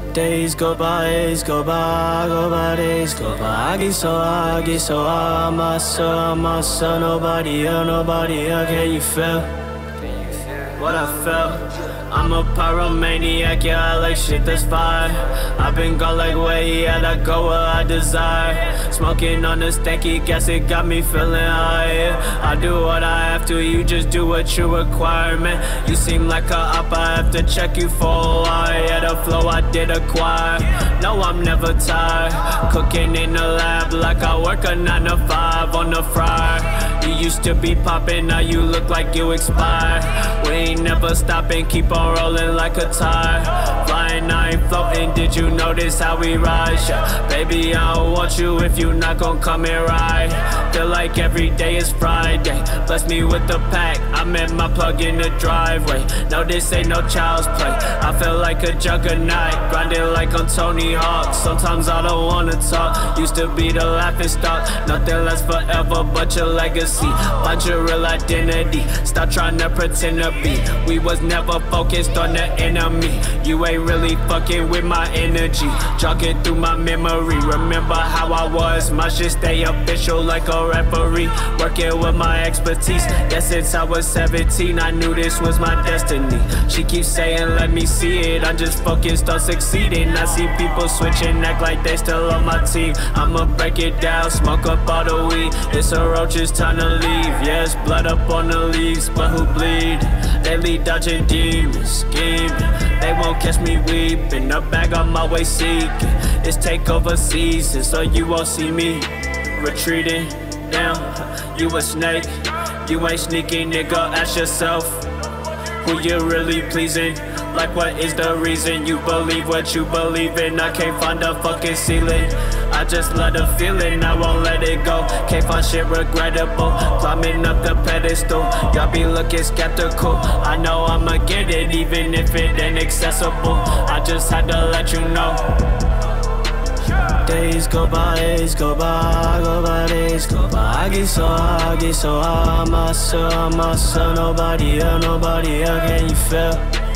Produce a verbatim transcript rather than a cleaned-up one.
Days go by, days go by, go by, days go by. I get so high, I get so high, I'm myself, I'm myself. Nobody else, nobody else. Can you feel what I felt? I'm a pyromaniac, yeah, I like shit that's fire. I've been gone like way, yeah, I go where I desire. Smoking on the stanky gas, it got me feeling high, yeah. I do what I have to, you just do what you require, man. You seem like a op, I have to check you for a while. Yeah, the flow I did acquire. No, I'm never tired. Cooking in the lab like I work a nine to five on the fryer. You used to be poppin', now you look like you expired. We ain't never stopping, keep on rolling like a tire. Flying, I ain't floating, did you notice how we rise? Yeah. Baby, I don't want you if you not gon' come and ride. Feel like every day is Friday. Bless me with the pack, I'm in my plug in the driveway. No, this ain't no child's play. I feel like a juggernaut, grinding like I'm Tony Hawk. Sometimes I don't wanna talk, used to be the laughing stock. Nothing lasts forever but your legacy. Find your real identity, stop trying to pretend to be. We was never focused on the enemy. You ain't really fucking with my energy. Jogging through my memory, remember how I was. My shit stay official like a referee. Working with my expertise, yeah, since I was seventeen I knew this was my destiny. She keeps saying let me see it, I'm just focused on succeeding. I see people switching, act like they still on my team. I'ma break it down, smoke up all the weed. It's a roach, it's time to leave. Yes, blood up on the leaves, but who bleed? They lead dodging demons, scheming. They won't catch me weeping. The bag I'm always seeking. It's takeover season, so you won't see me retreating. Damn, you a snake. You ain't sneaky, nigga. Ask yourself who you really pleasing. Like what is the reason you believe what you believe in? I can't find a fucking ceiling. I just love the feeling, I won't let it go. Can't find shit regrettable, climbing up the pedestal. Y'all be looking skeptical, I know I'ma get it even if it ain't accessible. I just had to let you know. Days go by, days go by, go by, days go by. I get so high, I get so high, I'm myself, I'm myself. Nobody else, nobody else, can you feel?